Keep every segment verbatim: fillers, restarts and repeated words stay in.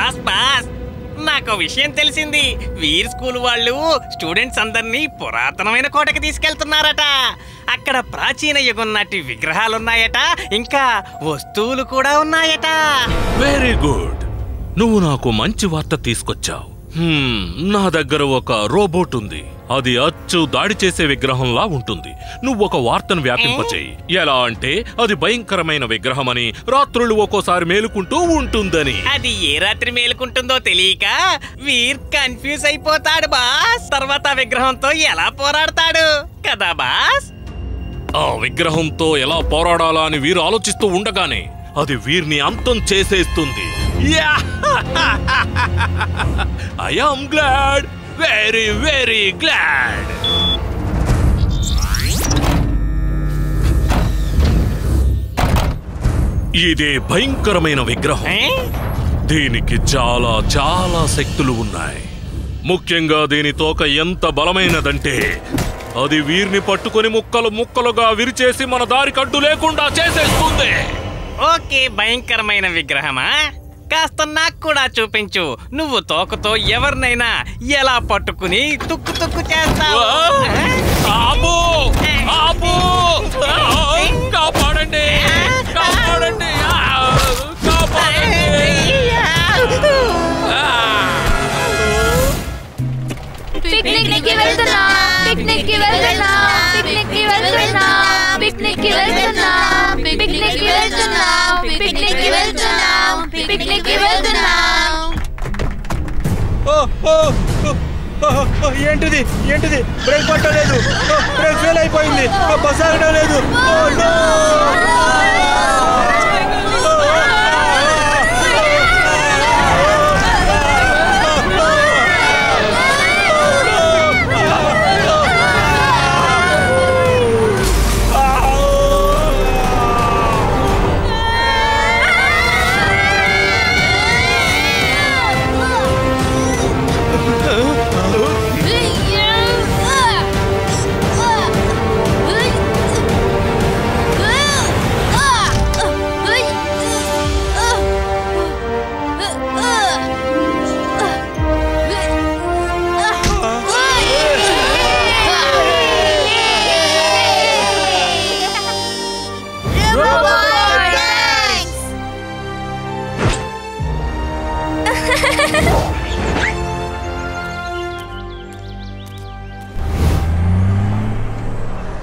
Boss boss నాకు విషయం తెలిసింది. వీర్ స్కూల్ వాళ్ళు స్టూడెంట్స్ అందరినీ పురాతనమైన కోటకి తీసుకెళ్తున్నారట. అక్కడ ప్రాచీన యుగం నాటి విగ్రహాలున్నాయట, ఇంకా వస్తువులు కూడా ఉన్నాయట. వెరీ గుడ్, నువ్వు నాకు మంచి వార్త తీసుకొచ్చావు. నా దగ్గర ఒక రోబోట్ ఉంది. అది అచ్చు దాడి చేసే విగ్రహంలా ఉంటుంది. నువ్వు ఒక వార్తను వ్యాపింపచేయి. ఎలా అంటే అది భయంకరమైన విగ్రహమని, రాత్రులు ఒక్కోసారి మేలుకుంటూ ఉంటుందని. అది ఏ రాత్రి మేలుకుంటుందో తెలియక వీర్ కన్ఫ్యూజ్ అయిపోతాడు బాస్. తర్వాత ఆ విగ్రహంతో ఎలా పోరాడతాడు కదా బాస్? ఆ విగ్రహంతో ఎలా పోరాడాలా అని వీరు ఆలోచిస్తూ ఉండగానే అది వీరిని అంతం చేసేస్తుంది. I am glad, very very glad. ఇదే భయంకరమైన విగ్రహం. దీనికి చాలా చాలా శక్తులు ఉన్నాయి. ముఖ్యంగా దీని తోక ఎంత బలమైనదంటే అది వీరిని పట్టుకొని ముక్కలు ముక్కలుగా విరిచేసి మన దారికి అడ్డు లేకుండా చేసేస్తుంది. ఓకే, భయంకరమైన విగ్రహమా? కాస్త నాకు కూడా చూపించు. నువ్వు తోకతో ఎవరినైనా ఎలా పట్టుకుని తుక్కు తుక్కు చేస్తావు? కాపాడండి, కాపాడండి, పిక్నిక్కి వెళ్తున్నాం, పిక్నిక్కి వెళ్తున్నాం, పిక్నిక్కి వెళ్తున్నాం, పిక్నిక్కి వెళ్తున్నాం, పిక్నిక్కి వెళ్తున్నాం, పిక్నిక్కి వెళ్తున్నాం, పిక్నిక్కి వెళ్తున్నాం. ఏంటిది ఏంటిది బ్రేక్ పట్టలేదు, బ్రేక్ ఫెయిల్ అయిపోయింది, బస్ ఆగడం లేదు.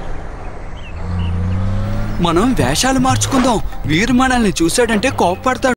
మనం వేషాలు మార్చుకుందాం. వీరు మనల్ని చూశాడంటే కోపపడతాడు.